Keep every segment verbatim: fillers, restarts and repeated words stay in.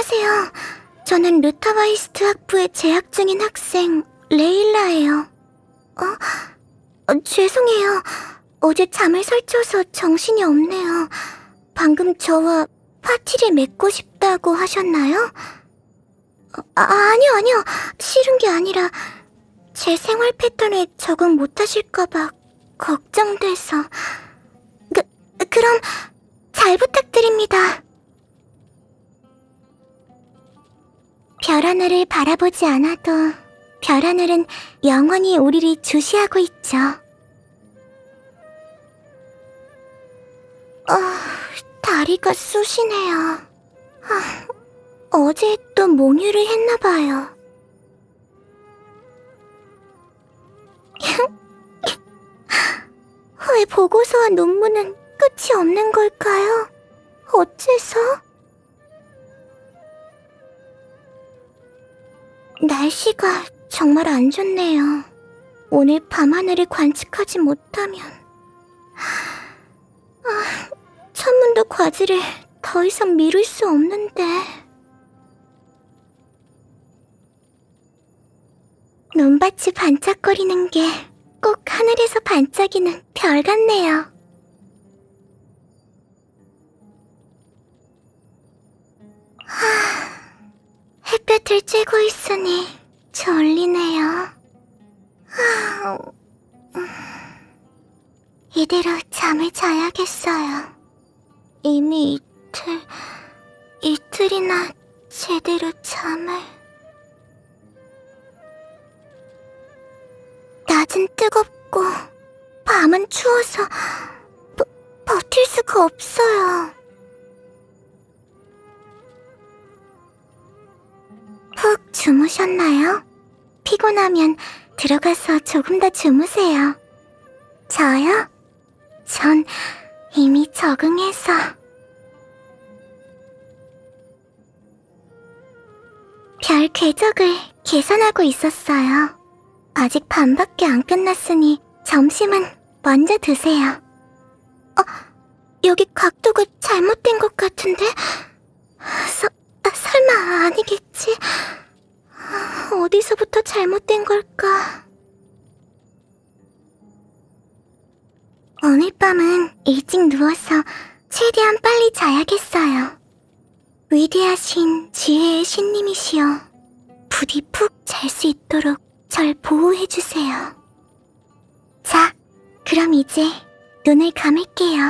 안녕하세요. 저는 르타와이스트 학부에 재학 중인 학생 레일라예요. 어? 어, 죄송해요. 어제 잠을 설쳐서 정신이 없네요. 방금 저와 파티를 맺고 싶다고 하셨나요? 어, 아, 아니요, 아니요. 싫은 게 아니라 제 생활 패턴에 적응 못하실까봐 걱정돼서. 그, 그럼 잘 부탁드립니다. 별하늘을 바라보지 않아도 별하늘은 영원히 우리를 주시하고 있죠. 어, 다리가 쑤시네요. 아, 어제 또 몽유를 했나봐요. 왜 보고서와 논문은 끝이 없는 걸까요? 어째서? 날씨가 정말 안 좋네요. 오늘 밤하늘을 관측하지 못하면... 아, 천문도 과제를 더 이상 미룰 수 없는데... 눈밭이 반짝거리는 게 꼭 하늘에서 반짝이는 별 같네요. 하... 햇볕을 쬐고 있으니 졸리네요. 하... 음... 이대로 잠을 자야겠어요. 이미 이틀, 이틀이나 제대로 잠을... 낮은 뜨겁고 밤은 추워서 버, 버틸 수가 없어요. 푹 주무셨나요? 피곤하면 들어가서 조금 더 주무세요. 저요? 전 이미 적응해서. 별 궤적을 계산하고 있었어요. 아직 반밖에 안 끝났으니 점심은 먼저 드세요. 어, 여기 각도가 잘못된 것 같은데? 서, 아, 설마 아니겠지? 어디서부터 잘못된 걸까? 오늘 밤은 일찍 누워서 최대한 빨리 자야겠어요. 위대하신 지혜의 신님이시여, 부디 푹 잘 수 있도록 절 보호해주세요. 자, 그럼 이제 눈을 감을게요.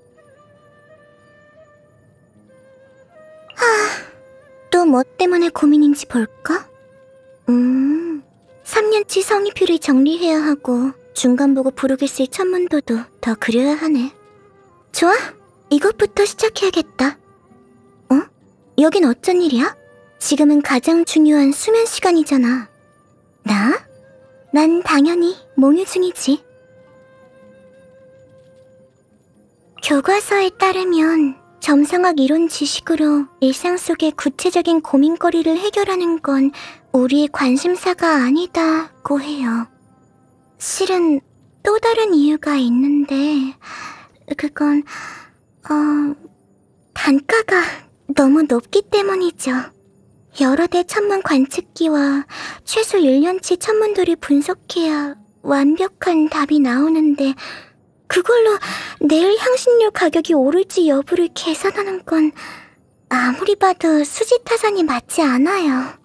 하, 또 뭐 때문에 고민인지 볼까? 음, 삼 년치 성의표를 정리해야 하고 중간 보고 부르기 쓸 천문도도 더 그려야 하네. 좋아, 이것부터 시작해야겠다. 어? 여긴 어쩐 일이야? 지금은 가장 중요한 수면 시간이잖아. 나? 난 당연히 몽유 중이지. 교과서에 따르면 점성학 이론 지식으로 일상 속의 구체적인 고민거리를 해결하는 건 우리의 관심사가 아니다고 해요. 실은 또 다른 이유가 있는데 그건 어... 단가가 너무 높기 때문이죠. 여러 대 천문 관측기와 최소 일 년치 천문도를 분석해야 완벽한 답이 나오는데 그걸로 내일 향신료 가격이 오를지 여부를 계산하는 건 아무리 봐도 수지타산이 맞지 않아요.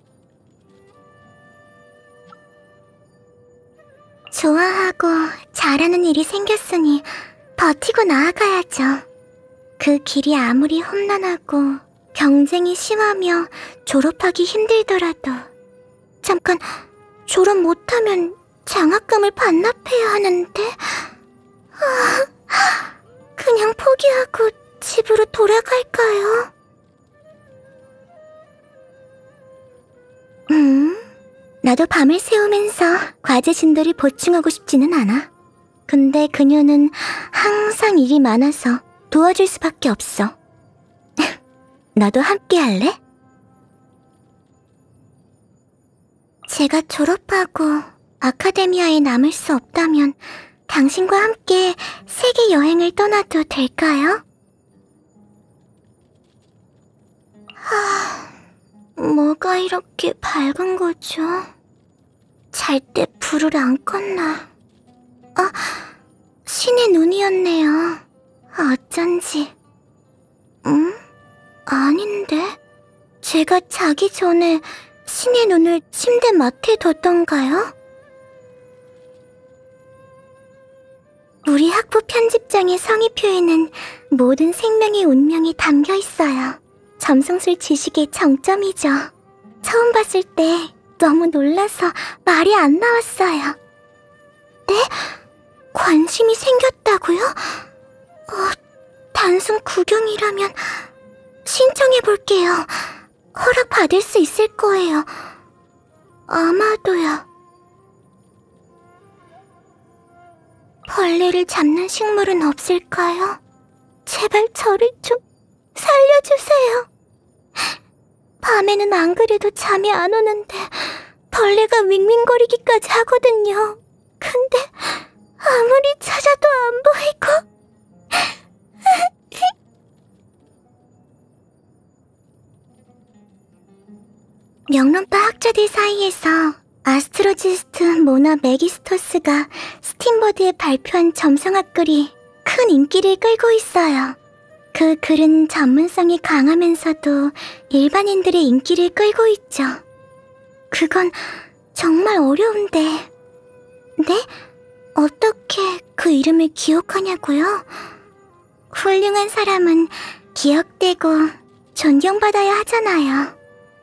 좋아하고 잘하는 일이 생겼으니 버티고 나아가야죠. 그 길이 아무리 험난하고 경쟁이 심하며 졸업하기 힘들더라도. 잠깐, 졸업 못하면 장학금을 반납해야 하는데. 아, 그냥 포기하고 집으로 돌아갈까요? 음, 나도 밤을 새우면서 과제 진도를 보충하고 싶지는 않아. 근데 그녀는 항상 일이 많아서 도와줄 수밖에 없어. 너도 함께 할래? 제가 졸업하고 아카데미아에 남을 수 없다면 당신과 함께 세계 여행을 떠나도 될까요? 하... 뭐가 이렇게 밝은 거죠? 잘 때 불을 안 껐나? 아, 신의 눈이었네요. 어쩐지. 응? 아닌데? 제가 자기 전에 신의 눈을 침대 맡에 뒀던가요? 우리 학부 편집장의 성의표에는 모든 생명의 운명이 담겨 있어요. 점성술 지식의 정점이죠. 처음 봤을 때 너무 놀라서 말이 안 나왔어요. 네? 관심이 생겼다고요? 어, 단순 구경이라면 신청해볼게요. 허락 받을 수 있을 거예요. 아마도요. 벌레를 잡는 식물은 없을까요? 제발 저를 좀 살려주세요. 밤에는 안 그래도 잠이 안 오는데 벌레가 윙윙거리기까지 하거든요. 근데 아무리 찾아도 안 보이고. 명론파 학자들 사이에서 아스트로지스트 모나 메기스토스가 스팀버드에 발표한 점성학 글이 큰 인기를 끌고 있어요. 그 글은 전문성이 강하면서도 일반인들의 인기를 끌고 있죠. 그건 정말 어려운데. 네? 어떻게 그 이름을 기억하냐고요? 훌륭한 사람은 기억되고 존경받아야 하잖아요.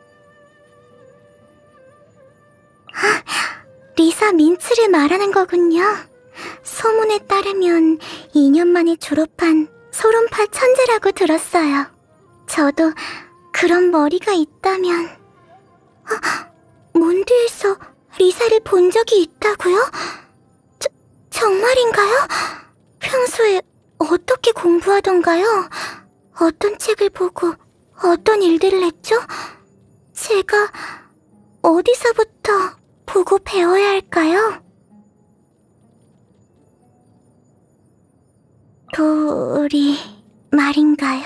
아, 리사 민츠를 말하는 거군요. 소문에 따르면 이 년 만에 졸업한 소론파 천재라고 들었어요. 저도 그런 머리가 있다면... 아, 몬드에서 리사를 본 적이 있다고요? 저, 정말인가요? 평소에 어떻게 공부하던가요? 어떤 책을 보고 어떤 일들을 했죠? 제가 어디서부터 보고 배워야 할까요? 도리 말인가요?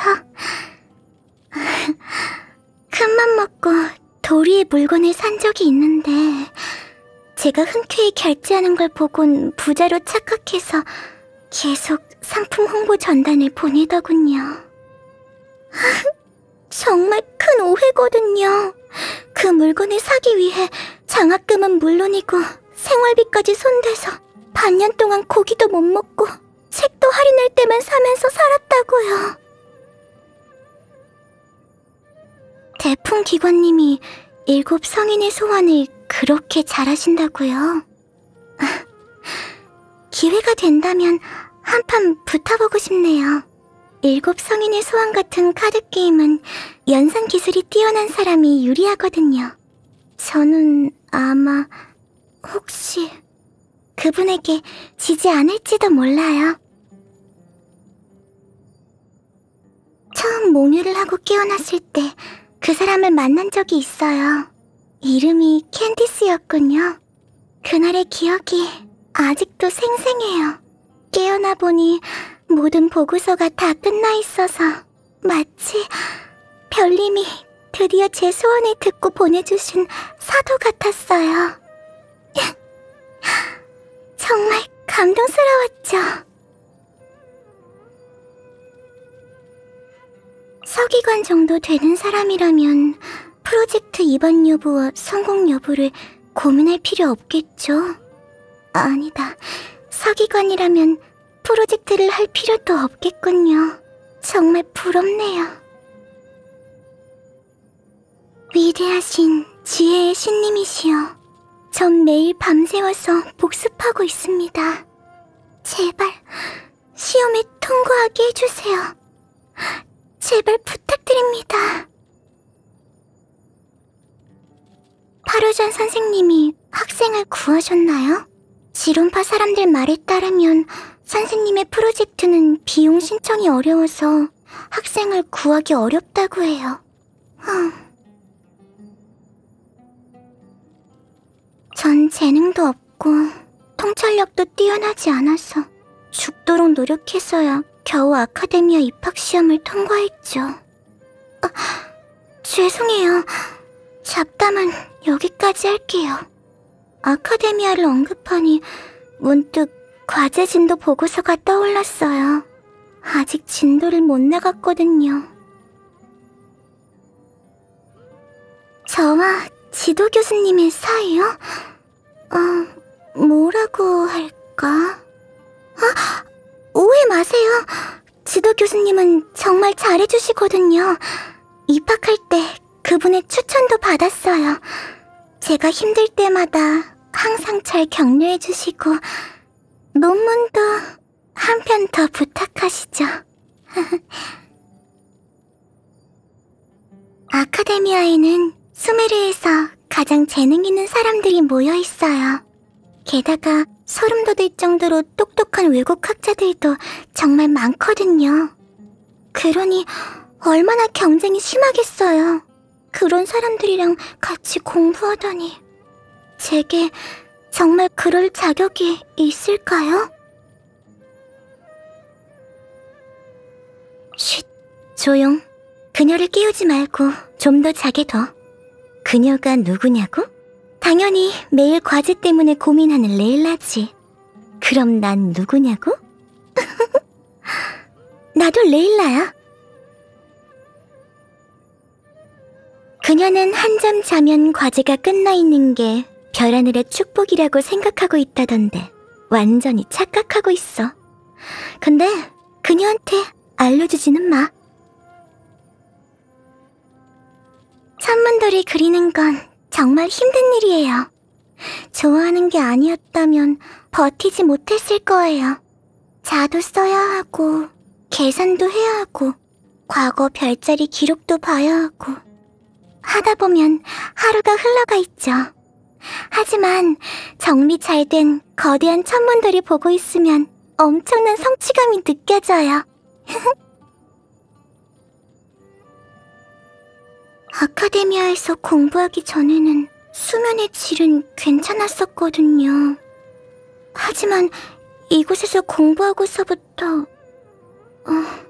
큰맘 먹고 도리의 물건을 산 적이 있는데 제가 흔쾌히 결제하는 걸 보곤 부자로 착각해서 계속 상품 홍보 전단을 보내더군요. 정말 큰 오해거든요. 그 물건을 사기 위해 장학금은 물론이고 생활비까지 손대서 반년 동안 고기도 못 먹고 책도 할인할 때만 사면서 살았다고요. 대풍기관님이 일곱 성인의 소환을 그렇게 잘하신다고요? 기회가 된다면 한판 붙어보고 싶네요. 일곱 성인의 소환 같은 카드게임은 연산 기술이 뛰어난 사람이 유리하거든요. 저는 아마 혹시 그분에게 지지 않을지도 몰라요. 처음 몽유를 하고 깨어났을 때 그 사람을 만난 적이 있어요. 이름이 캔디스였군요. 그날의 기억이 아직도 생생해요. 깨어나 보니 모든 보고서가 다 끝나 있어서 마치 별님이 드디어 제 소원을 듣고 보내주신 사도 같았어요. 정말 감동스러웠죠. 서기관 정도 되는 사람이라면 프로젝트 이반 여부와 성공 여부를 고민할 필요 없겠죠? 아니다. 서기관이라면 프로젝트를 할 필요도 없겠군요. 정말 부럽네요. 위대하신 지혜의 신님이시여. 전 매일 밤새워서 복습하고 있습니다. 제발 시험에 통과하게 해주세요. 제발 부탁드립니다. 파루잔 선생님이 학생을 구하셨나요? 지론파 사람들 말에 따르면 선생님의 프로젝트는 비용 신청이 어려워서 학생을 구하기 어렵다고 해요. 흠. 전 재능도 없고 통찰력도 뛰어나지 않아서 죽도록 노력해서야 겨우 아카데미아 입학시험을 통과했죠. 아, 죄송해요. 잡담은 여기까지 할게요. 아카데미아를 언급하니 문득 과제 진도 보고서가 떠올랐어요. 아직 진도를 못 나갔거든요. 저와 지도 교수님의 사이요? 어, 뭐라고 할까? 아, 오해 마세요. 지도 교수님은 정말 잘해주시거든요. 입학할 때 그분의 추천도 받았어요. 제가 힘들 때마다 항상 잘 격려해주시고 논문도 한 편 더 부탁하시죠. 아카데미아에는 수메르에서 가장 재능 있는 사람들이 모여 있어요. 게다가 소름 돋을 정도로 똑똑한 외국 학자들도 정말 많거든요. 그러니 얼마나 경쟁이 심하겠어요. 그런 사람들이랑 같이 공부하다니. 제게 정말 그럴 자격이 있을까요? 쉿, 조용. 그녀를 깨우지 말고 좀 더 자게 둬. 그녀가 누구냐고? 당연히 매일 과제 때문에 고민하는 레일라지. 그럼 난 누구냐고? 나도 레일라야. 그녀는 한잠 자면 과제가 끝나 있는 게 별하늘의 축복이라고 생각하고 있다던데 완전히 착각하고 있어. 근데 그녀한테 알려주지는 마. 천문돌이 그리는 건 정말 힘든 일이에요. 좋아하는 게 아니었다면 버티지 못했을 거예요. 자도 써야 하고 계산도 해야 하고 과거 별자리 기록도 봐야 하고 하다 보면 하루가 흘러가 있죠. 하지만 정리 잘 된 거대한 천문돌이 보고 있으면 엄청난 성취감이 느껴져요. 아카데미아에서 공부하기 전에는 수면의 질은 괜찮았었거든요. 하지만 이곳에서 공부하고서부터 어,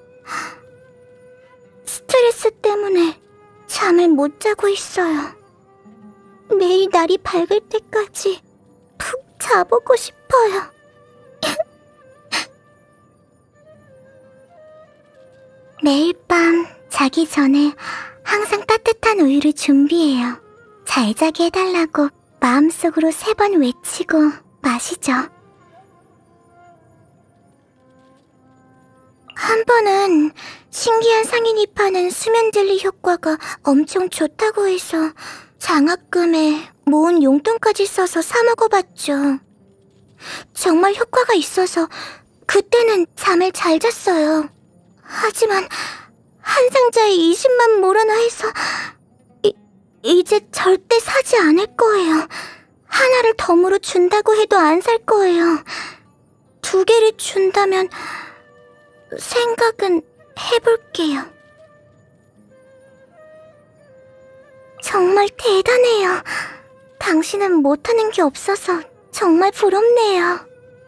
스트레스 때문에 잠을 못 자고 있어요. 매일 날이 밝을 때까지 푹 자보고 싶어요. 매일 밤 자기 전에 항상 따뜻한 우유를 준비해요. 잘 자게 해달라고 마음속으로 세 번 외치고 마시죠. 한 번은 신기한 상인이 파는 수면 젤리 효과가 엄청 좋다고 해서 장학금에 모은 용돈까지 써서 사 먹어봤죠. 정말 효과가 있어서 그때는 잠을 잘 잤어요. 하지만 한 상자에 이십만 모라나 해서 이, 이제 절대 사지 않을 거예요. 하나를 덤으로 준다고 해도 안 살 거예요. 두 개를 준다면 생각은 해볼게요. 정말 대단해요. 당신은 못하는 게 없어서 정말 부럽네요.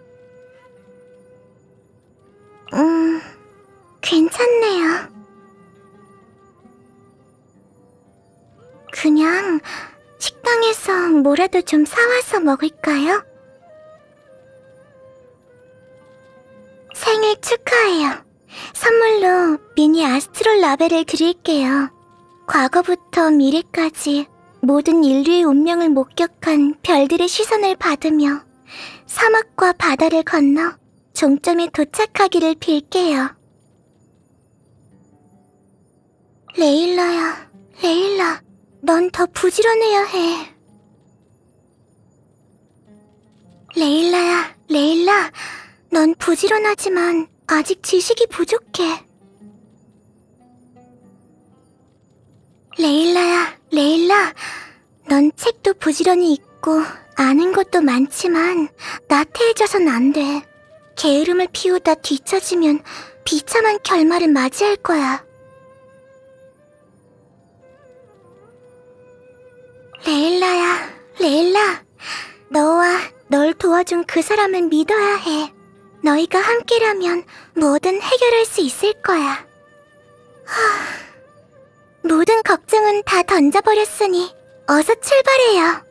음, 괜찮네요. 그냥 식당에서 뭐라도 좀 사와서 먹을까요? 생일 축하해요. 선물로 미니 아스트롤 라벨을 드릴게요. 과거부터 미래까지 모든 인류의 운명을 목격한 별들의 시선을 받으며 사막과 바다를 건너 종점에 도착하기를 빌게요. 레일라야, 레일라, 넌 더 부지런해야 해. 레일라야, 레일라, 넌 부지런하지만 아직 지식이 부족해. 레일라야, 레일라, 넌 책도 부지런히 읽고 아는 것도 많지만 나태해져선 안 돼. 게으름을 피우다 뒤처지면 비참한 결말을 맞이할 거야. 레일라야, 레일라, 너와 널 도와준 그 사람을 믿어야 해. 너희가 함께라면 뭐든 해결할 수 있을 거야. 하... 모든 걱정은 다 던져버렸으니 어서 출발해요.